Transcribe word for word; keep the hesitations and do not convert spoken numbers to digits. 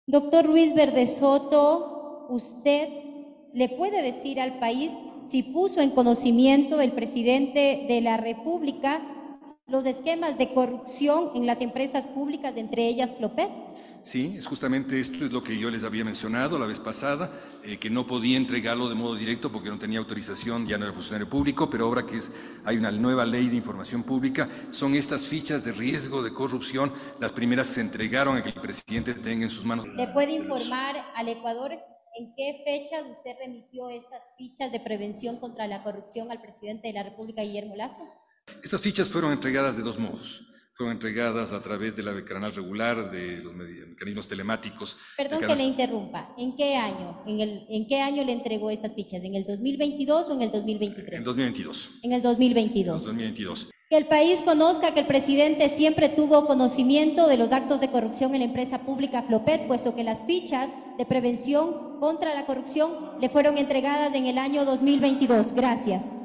Doctor Luis Verde Soto, ¿usted le puede decir al país si puso en conocimiento el presidente de la República los esquemas de corrupción en las empresas públicas, entre ellas Flopet? Sí, es justamente esto es lo que yo les había mencionado la vez pasada, eh, que no podía entregarlo de modo directo porque no tenía autorización, ya no era funcionario público, pero ahora que es, hay una nueva ley de información pública, son estas fichas de riesgo de corrupción, las primeras se entregaron a que el presidente tenga en sus manos. ¿Le puede informar al Ecuador en qué fechas usted remitió estas fichas de prevención contra la corrupción al presidente de la República, Guillermo Lasso? Estas fichas fueron entregadas de dos modos. Fueron entregadas a través de la canal regular, de los mecanismos telemáticos. Perdón que le interrumpa. ¿En qué año? ¿En, el, ¿En qué año le entregó estas fichas? ¿En el dos mil veintidós o en el dos mil veintitrés? En el dos mil veintidós. En el dos mil veintidós. En el dos mil veintidós. Que el país conozca que el presidente siempre tuvo conocimiento de los actos de corrupción en la empresa pública Flopet, puesto que las fichas de prevención contra la corrupción le fueron entregadas en el año dos mil veintidós. Gracias.